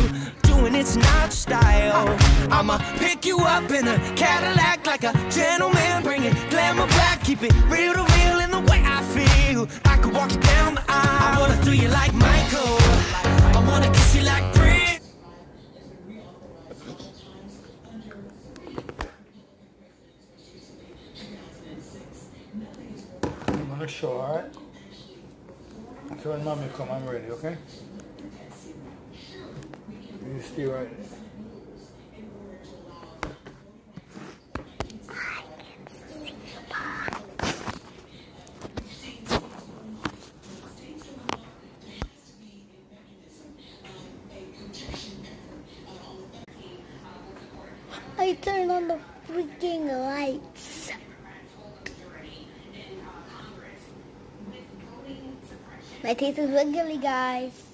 doing it's not your style. I'ma pick you up in a Cadillac like a gentleman, bring it glamour back, keep it real to real in the way I feel. I could walk you down the aisle. I wanna do you like Michael, I wanna kiss you like Prince. I'm gonna show, alright? So when mommy come, I'm ready, okay? You stay right there. I turned on the freaking lights. My teeth is wiggly, guys.